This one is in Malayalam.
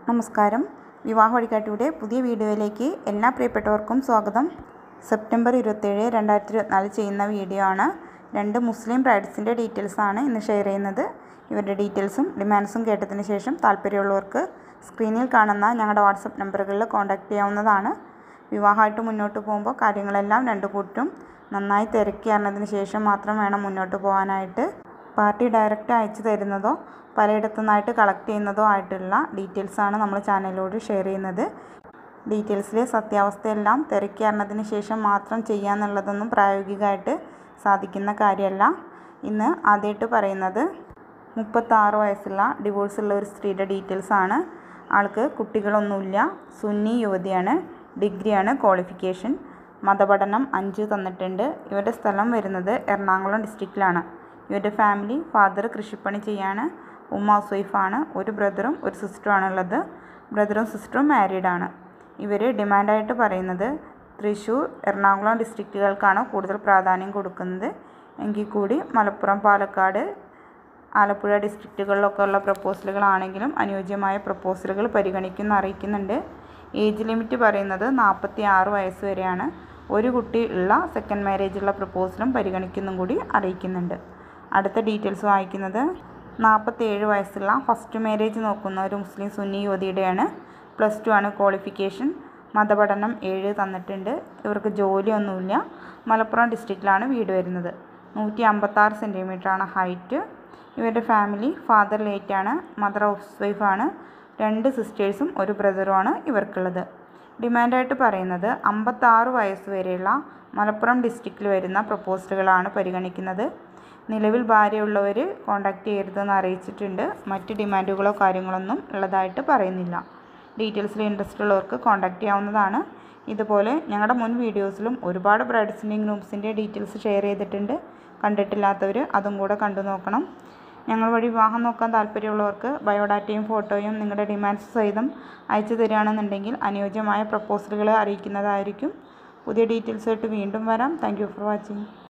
നമസ്കാരം. വിവാഹ വഴികാട്ടിയുടെ പുതിയ വീഡിയോയിലേക്ക് എല്ലാ പ്രിയപ്പെട്ടവർക്കും സ്വാഗതം. സെപ്റ്റംബർ 27, 2024 ചെയ്യുന്ന വീഡിയോ ആണ്. 2 മുസ്ലിം ബ്രൈഡ്സിൻ്റെ ഡീറ്റെയിൽസാണ് ഇന്ന് ഷെയർ ചെയ്യുന്നത്. ഇവരുടെ ഡീറ്റെയിൽസും ഡിമാൻഡ്സും കേട്ടതിന് ശേഷം താല്പര്യമുള്ളവർക്ക് സ്ക്രീനിൽ കാണുന്ന ഞങ്ങളുടെ വാട്സപ്പ് നമ്പറുകളിൽ കോൺടാക്റ്റ് ചെയ്യാവുന്നതാണ്. വിവാഹമായിട്ട് മുന്നോട്ട് പോകുമ്പോൾ കാര്യങ്ങളെല്ലാം രണ്ടു കൂട്ടും നന്നായി തിരക്കി അറിഞ്ഞതിന് ശേഷം മാത്രം വേണം മുന്നോട്ട് പോകാനായിട്ട്. പാർട്ടി ഡയറക്റ്റ് അയച്ചു തരുന്നതോ പലയിടത്തു നിന്നായിട്ട് കളക്ട് ചെയ്യുന്നതോ ആയിട്ടുള്ള ഡീറ്റെയിൽസാണ് നമ്മൾ ചാനലിലൂടെ ഷെയർ ചെയ്യുന്നത്. ഡീറ്റെയിൽസിലെ സത്യാവസ്ഥയെല്ലാം തിരക്കി അറിഞ്ഞതിന് ശേഷം മാത്രം ചെയ്യാന്നുള്ളതൊന്നും പ്രായോഗികമായിട്ട് സാധിക്കുന്ന കാര്യമല്ല. ഇന്ന് ആദ്യമായിട്ട് പറയുന്നത് 36 വയസ്സുള്ള ഡിവോഴ്സുള്ള ഒരു സ്ത്രീയുടെ ഡീറ്റെയിൽസാണ്. ആൾക്ക് കുട്ടികളൊന്നുമില്ല, സുന്നി യുവതിയാണ്, ഡിഗ്രിയാണ് ക്വാളിഫിക്കേഷൻ, മതപഠനം 5 തന്നിട്ടുണ്ട്. ഇവരുടെ സ്ഥലം വരുന്നത് എറണാകുളം ഡിസ്ട്രിക്റ്റിലാണ്. ഇവരുടെ ഫാമിലി ഫാദർ കൃഷിപ്പണി ചെയ്യാണ്, ഉമ്മ ഹൗസ് വൈഫാണ്. ഒരു ബ്രദറും ഒരു സിസ്റ്ററുമാണുള്ളത്. ബ്രദറും സിസ്റ്ററും മാരീഡാണ്. ഇവർ ഡിമാൻഡായിട്ട് പറയുന്നത് തൃശ്ശൂർ, എറണാകുളം ഡിസ്ട്രിക്റ്റുകൾക്കാണ് കൂടുതൽ പ്രാധാന്യം കൊടുക്കുന്നത്. എങ്കിൽ കൂടി മലപ്പുറം, പാലക്കാട്, ആലപ്പുഴ ഡിസ്ട്രിക്റ്റുകളിലൊക്കെ ഉള്ള പ്രപ്പോസലുകളാണെങ്കിലും അനുയോജ്യമായ പ്രപ്പോസലുകൾ പരിഗണിക്കുന്ന അറിയിക്കുന്നുണ്ട്. ഏജ് ലിമിറ്റ് പറയുന്നത് 46 വയസ്സ് വരെയാണ്. ഒരു കുട്ടി ഉള്ള സെക്കൻഡ് മാരേജുള്ള പ്രപ്പോസലും പരിഗണിക്കുന്നും കൂടി അറിയിക്കുന്നുണ്ട്. അടുത്ത ഡീറ്റെയിൽസ് വായിക്കുന്നത് 47 വയസ്സുള്ള ഫസ്റ്റ് മാരേജ് നോക്കുന്ന ഒരു മുസ്ലിം സുന്നി യുവതിയുടെയാണ്. +2 ആണ് ക്വാളിഫിക്കേഷൻ, മതപഠനം 7 തന്നിട്ടുണ്ട്. ഇവർക്ക് ജോലിയൊന്നുമില്ല. മലപ്പുറം ഡിസ്ട്രിക്റ്റിലാണ് വീട് വരുന്നത്. 156 സെൻറ്റിമീറ്ററാണ് ഹൈറ്റ്. ഇവരുടെ ഫാമിലി ഫാദർ ലേറ്റാണ്, മദർ ഹൗസ് വൈഫാണ്. 2 സിസ്റ്റേഴ്സും ഒരു ബ്രദറുമാണ് ഇവർക്കുള്ളത്. ഡിമാൻഡായിട്ട് പറയുന്നത് 56 വയസ്സ് വരെയുള്ള മലപ്പുറം ഡിസ്ട്രിക്റ്റിൽ വരുന്ന പ്രപ്പോസലുകളാണ് പരിഗണിക്കുന്നത്. നിലവിൽ ഭാര്യയുള്ളവർ കോൺടാക്റ്റ് ചെയ്യരുതെന്ന് അറിയിച്ചിട്ടുണ്ട്. മറ്റ് ഡിമാൻഡുകളോ കാര്യങ്ങളൊന്നും ഉള്ളതായിട്ട് പറയുന്നില്ല. ഡീറ്റെയിൽസിൽ ഇൻട്രസ്റ്റ് ഉള്ളവർക്ക് കോൺടാക്റ്റ് ചെയ്യാവുന്നതാണ്. ഇതുപോലെ ഞങ്ങളുടെ മുൻ വീഡിയോസിലും ഒരുപാട് ബ്രൈഡ്സിൻ്റെയും ഗ്രൂംസിൻ്റെ ഡീറ്റെയിൽസ് ഷെയർ ചെയ്തിട്ടുണ്ട്. കണ്ടിട്ടില്ലാത്തവർ അതും കൂടെ കണ്ടു നോക്കണം. ഞങ്ങൾ വഴി വിവാഹം നോക്കാൻ താല്പര്യമുള്ളവർക്ക് ബയോഡാറ്റയും ഫോട്ടോയും നിങ്ങളുടെ ഡിമാൻഡ്സ് സഹിതം അയച്ചു തരികയാണെന്നുണ്ടെങ്കിൽ അനുയോജ്യമായ പ്രപ്പോസലുകൾ അറിയിക്കുന്നതായിരിക്കും. പുതിയ ഡീറ്റെയിൽസായിട്ട് വീണ്ടും വരാം. Thank you for watching.